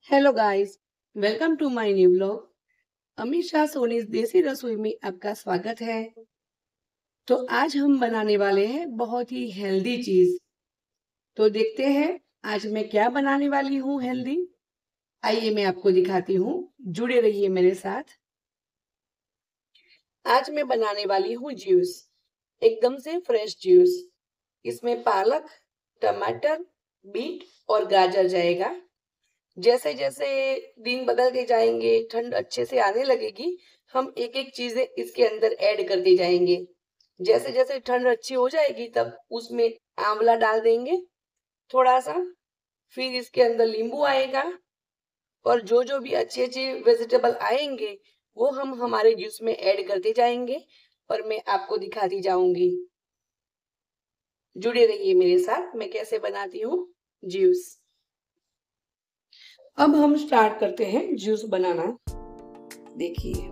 Hello guys, welcome to my new vlog. Amisha Soni's Desi Rasoi में आपका स्वागत है। तो आज हम बनाने वाले हैं बहुत ही हेल्दी चीज। तो देखते हैं आज मैं क्या बनाने वाली हूँ हेल्दी। आइए मैं आपको दिखाती हूँ, जुड़े रहिए मेरे साथ। आज मैं बनाने वाली हूँ जूस, एकदम से फ्रेश जूस। इसमें पालक, टमाटर, बीट और गाजर जाएगा। जैसे जैसे दिन बदलते जाएंगे, ठंड अच्छे से आने लगेगी, हम एक एक चीजें इसके अंदर ऐड करते जाएंगे। जैसे जैसे ठंड अच्छी हो जाएगी तब उसमें आंवला डाल देंगे थोड़ा सा, फिर इसके अंदर नींबू आएगा और जो जो भी अच्छे अच्छे वेजिटेबल आएंगे वो हम हमारे जूस में ऐड करते जाएंगे और मैं आपको दिखाती जाऊंगी। जुड़े रहिए मेरे साथ, मैं कैसे बनाती हूँ जूस। अब हम स्टार्ट करते हैं जूस बनाना। देखिए,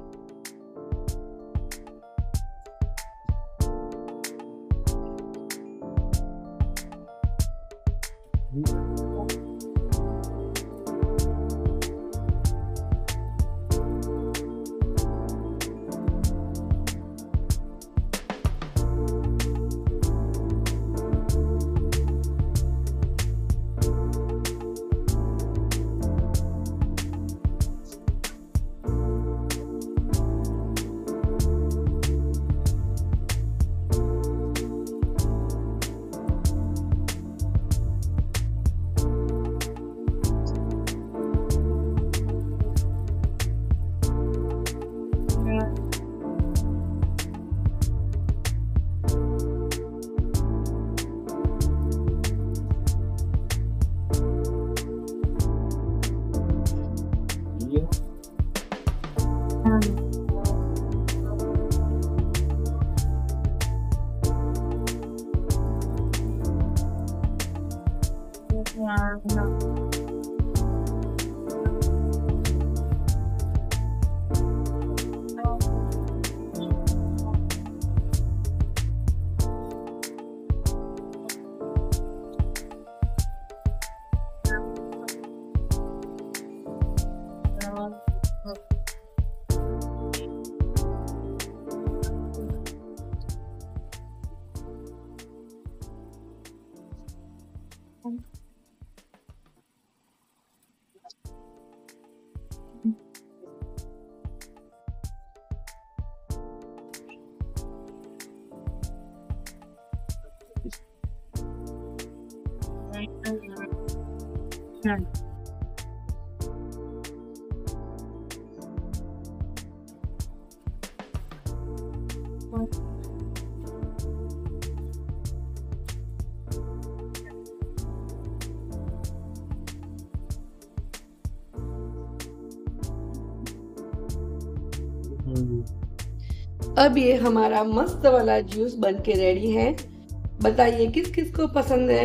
अब ये हमारा मस्त वाला जूस बन के रेडी है। बताइए किस किस को पसंद है।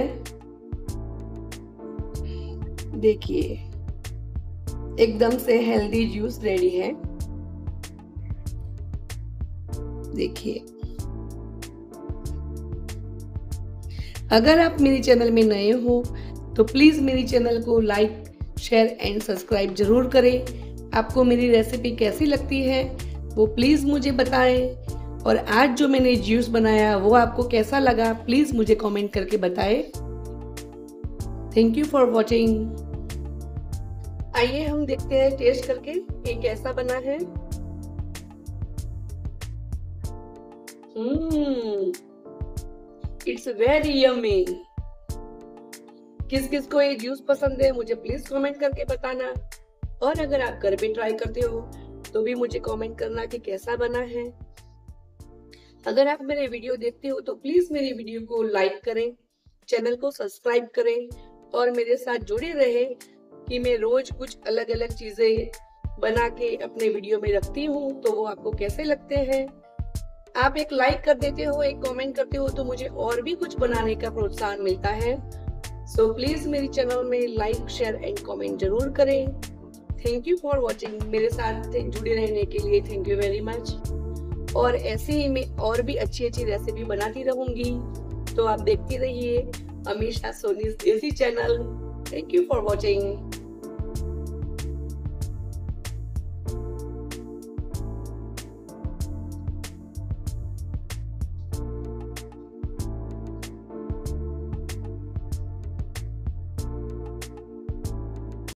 देखिए, एकदम से हेल्दी जूस रेडी है। देखिए, अगर आप मेरे चैनल में नए हो तो प्लीज मेरे चैनल को लाइक, शेयर एंड सब्सक्राइब जरूर करें। आपको मेरी रेसिपी कैसी लगती है वो प्लीज मुझे बताएं। और आज जो मैंने जूस बनाया वो आपको कैसा लगा प्लीज मुझे कमेंट करके बताएं। Thank you for watching. आइए हम देखते हैं टेस्ट करके ये कैसा बना है। It's very yummy. किस किस को ये जूस पसंद है मुझे प्लीज कमेंट करके बताना। और अगर आप घर पे ट्राई करते हो तो भी मुझे कमेंट करना कि कैसा बना है। अगर आप मेरे वीडियो देखते हो तो प्लीज मेरी वीडियो को लाइक करें, चैनल को सब्सक्राइब करें और मेरे साथ जुड़े रहे कि मैं रोज कुछ अलग अलग चीजें बना के अपने वीडियो में रखती हूँ। तो वो आपको कैसे लगते हैं। आप एक लाइक कर देते हो, एक कमेंट करते हो तो मुझे और भी कुछ बनाने का प्रोत्साहन मिलता है। सो प्लीज मेरे चैनल में लाइक, शेयर एंड कमेंट जरूर करें। Thank you for watching. मेरे साथ जुड़े रहने के लिए थैंक यू वेरी मच। और ऐसे ही मैं और भी अच्छी अच्छी रेसिपी बनाती रहूंगी, तो आप देखते रहिए Amisha Soni's Desi channel. Thank you for watching.